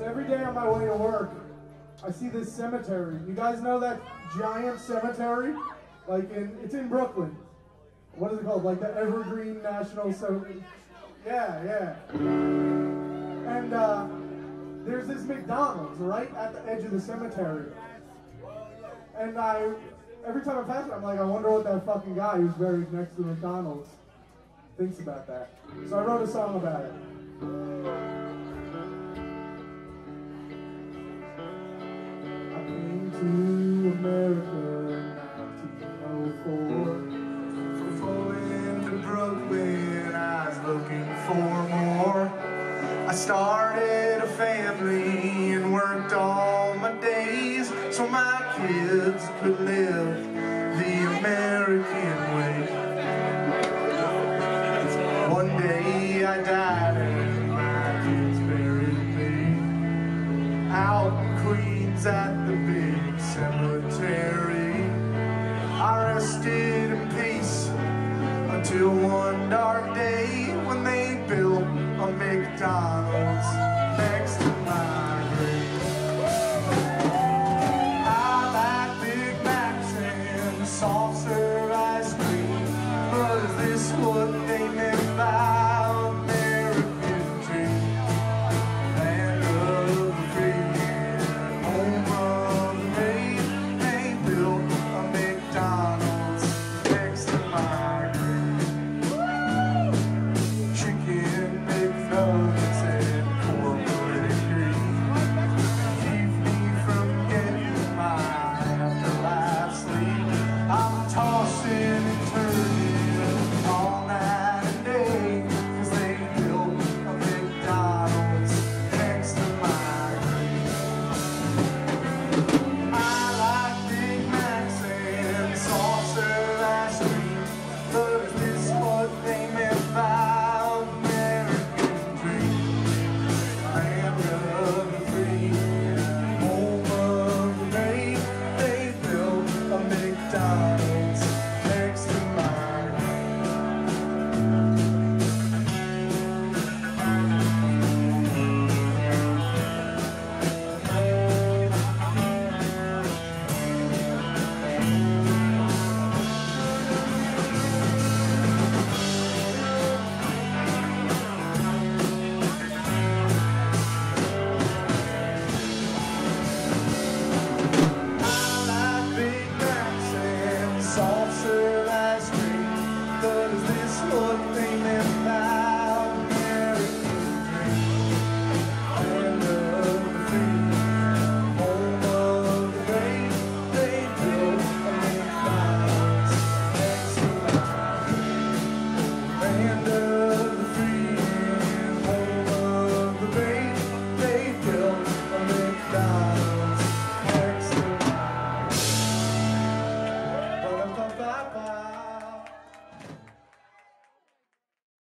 Every day on my way to work, I see this cemetery. You guys know that giant cemetery? It's in Brooklyn. What is it called? Like the Evergreen National Cemetery? Yeah. And there's this McDonald's right at the edge of the cemetery. And every time I pass it, I'm like, I wonder what that fucking guy who's buried next to McDonald's thinks about that. So I wrote a song about it. To America in 1904. From Poland to Brooklyn, I was looking for more. I started a family and worked all my days so my kids could live the American way. One day I died and my kids buried me out in Queens at the big cemetery. I rested in peace until one dark day